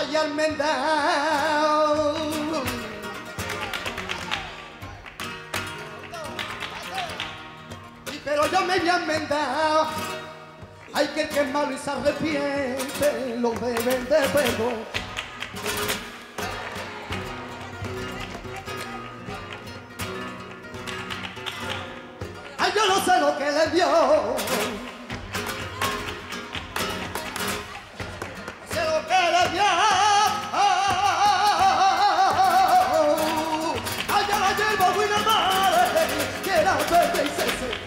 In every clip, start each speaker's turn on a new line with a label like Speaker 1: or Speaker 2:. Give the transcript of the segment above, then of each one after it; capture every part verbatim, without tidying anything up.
Speaker 1: Ay, almendao. Pero yo me había enmendado. Hay que el que es malo y se arrepiente lo deben de perdón. Ay, yo no sé lo que le dio. No sé lo que le dio. Ay, yo la llevo muy normal. Que era verde y se se.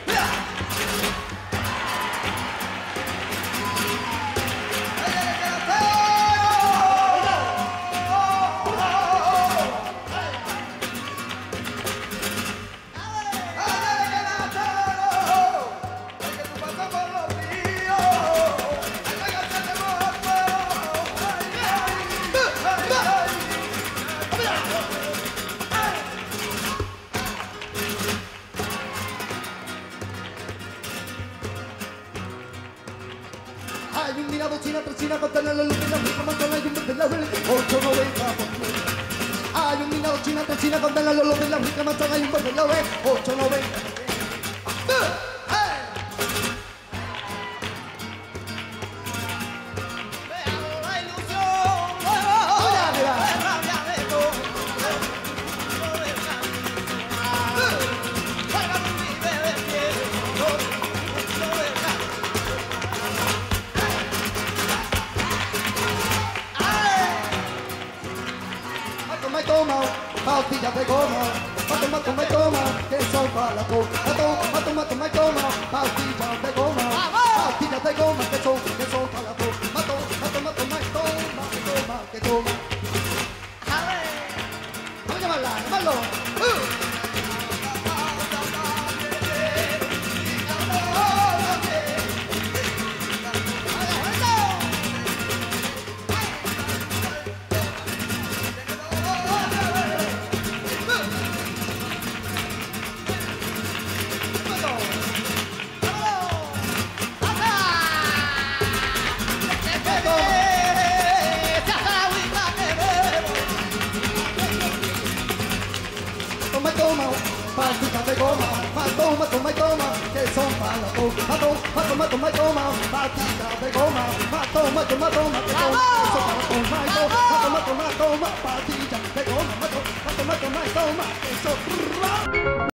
Speaker 1: Hay un mirado china, tres china, con la luz de la rica manzana y un verde la verde, ocho noventa por mil. Hay un mirado china, tres china, con la luz de la rica manzana y un verde la verde, ocho noventa por mil. Me toma, pastillas de goma, mato, mato, me toma, que son para la coma. Mato, mato, mato, me toma, pastillas de goma, pastillas de goma, que son, que son para la coma. Mato, mato, mato, me toma, que toma, que toma. Vamos a llamarla, llamarlo. Uh. Me toma, pastillas de goma, mato, mato, me toma, que son para la coma. Mato, mato, mato, me toma, pastillas de goma, mato, mato, mato, que son, que son para la coma. Mato, mato, mato, pastillas de goma, mato, mato, mato, me toma, que son.